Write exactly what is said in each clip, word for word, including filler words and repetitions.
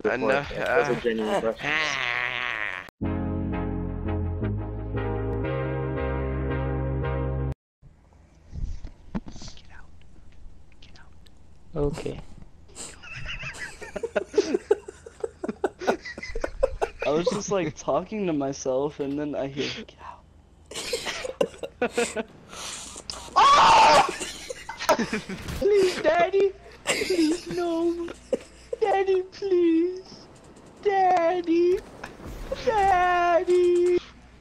And, uh, That's a genuine question. Get out. Get out. Okay. I was just like talking to myself and then I hear, get out. Ah! Please, Daddy. Please, no. Daddy, please. Daddy. Daddy.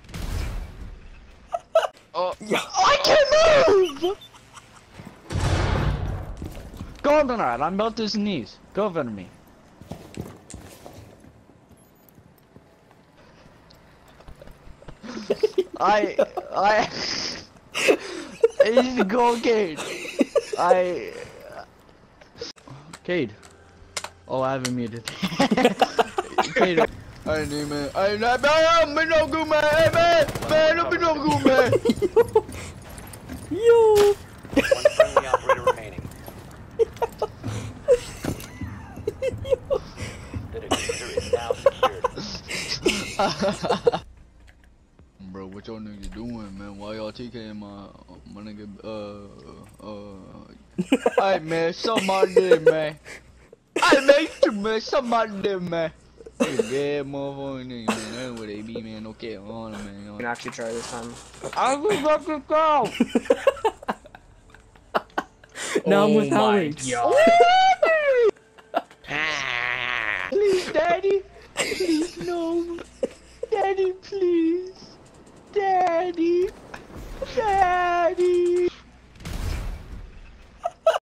Oh, Yeah. I can't move! Go on, Bernard. I'm about to sneeze. Go over to me. I, I, it's go, Cade. I, Cade. Oh, I haven't muted. Cade. I need man. I not man. I'm no good man. Hey man, man, I'm no good man. Yo. One friendly operator remaining. The diffuser is now secured. Bro, what y'all niggas doing, man? Why y'all TKing my my nigga? Uh, uh. Alright, man, somebody did, man. I make you, man. Somebody did, man. Hey, bad motherfucking nigga, man. That's what they be, man. Okay, on them, man. You can actually try this time. I will let it go. Now I'm Oh with my Alex. God. Please, Daddy. Please, no. Daddy, please. Daddy. Daddy.